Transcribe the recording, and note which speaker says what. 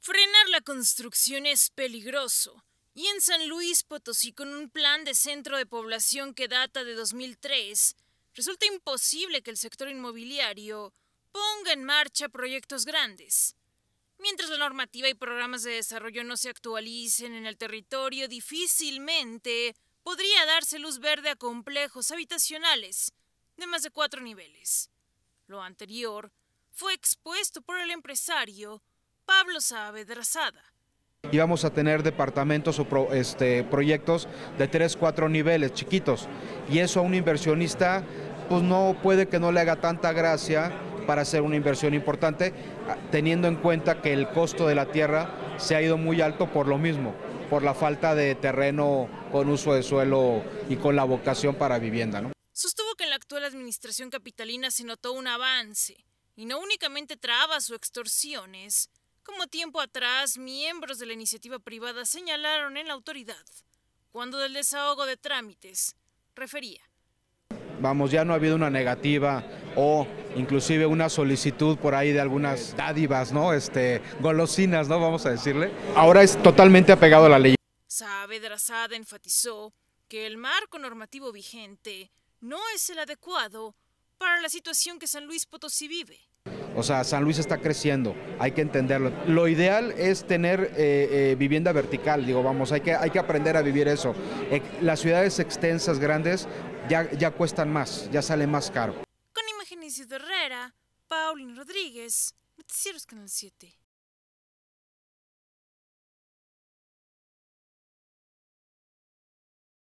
Speaker 1: Frenar la construcción es peligroso, y en San Luis Potosí, con un plan de centro de población que data de 2003, resulta imposible que el sector inmobiliario ponga en marcha proyectos grandes. Mientras la normativa y programas de desarrollo no se actualicen en el territorio, difícilmente podría darse luz verde a complejos habitacionales de más de 4 niveles. Lo anterior fue expuesto por el empresario Pablo Saavedra Sada.
Speaker 2: Íbamos a tener departamentos o proyectos de 3, 4 niveles chiquitos, y eso a un inversionista pues no puede que no le haga tanta gracia para hacer una inversión importante, teniendo en cuenta que el costo de la tierra se ha ido muy alto por lo mismo, por la falta de terreno con uso de suelo y con la vocación para vivienda, ¿no?
Speaker 1: Sostuvo que en la actual administración capitalina se notó un avance, y no únicamente trabas o extorsiones, como tiempo atrás miembros de la iniciativa privada señalaron en la autoridad, cuando del desahogo de trámites refería.
Speaker 2: Vamos, ya no ha habido una negativa o inclusive una solicitud por ahí de algunas dádivas, ¿no? Golosinas, ¿no? Vamos a decirle. Ahora es totalmente apegado a la ley.
Speaker 1: Saavedra Sada enfatizó que el marco normativo vigente no es el adecuado para la situación que San Luis Potosí vive.
Speaker 2: O sea, San Luis está creciendo, hay que entenderlo. Lo ideal es tener vivienda vertical, digo, vamos, hay que aprender a vivir eso. Las ciudades extensas, grandes, ya cuestan más, ya sale más caro.
Speaker 1: Con imágenes de Herrera, Paulina Rodríguez, Noticieros Canal 7.